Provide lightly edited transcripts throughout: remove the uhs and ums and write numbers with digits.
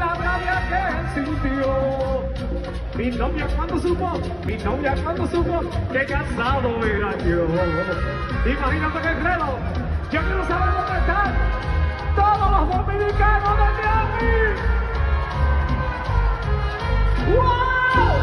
la rabia que sintió. Mi novia cuando supo que casado era yo. Imagínate que creo, yo quiero saber dónde están todos los dominicanos de Miami. ¡Wow!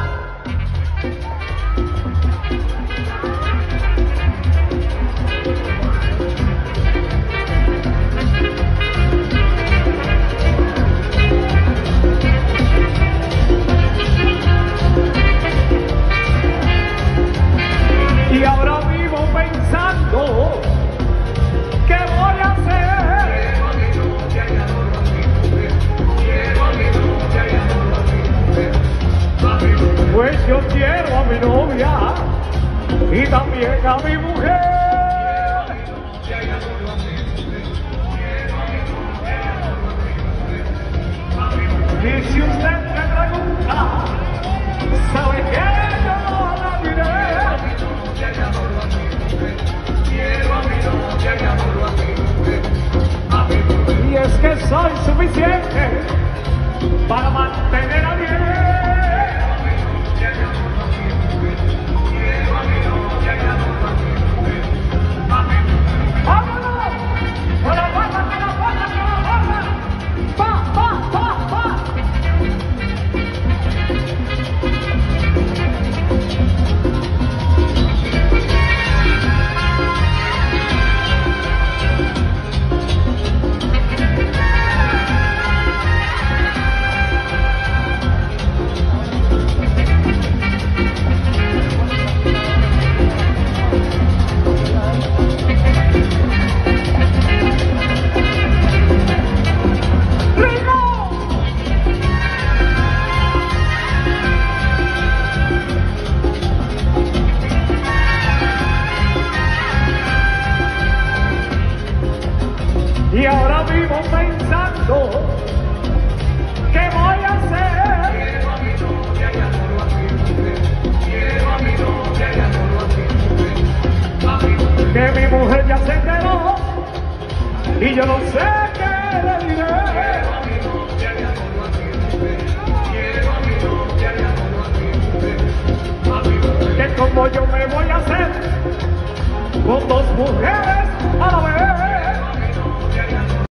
Y ahora vivo pensando, ¿qué voy a hacer? Quiero a mi novia y adoro a mi mujer. Quiero a mi novia y adoro a mi mujer. Pues yo quiero a mi novia y también a mi mujer. Quiero a mi novia y adoro a mi mujer. Quiero a mi novia y adoro a mi mujer. Y si usted me pregunta, ¿sabe qué? Yo no la diré. Y es que soy suficiente para mantener a bien. ¡Vámonos! ¡Con la palma, con la palma, con la palma! ¡Pa, pa, pa, pa! Y ahora vivo pensando, ¿qué voy a hacer? Quiero a mi novia y adoro a mi mujer. Quiero a mi novia y adoro a mi mujer. Que mi mujer ya se enteró y yo no sé qué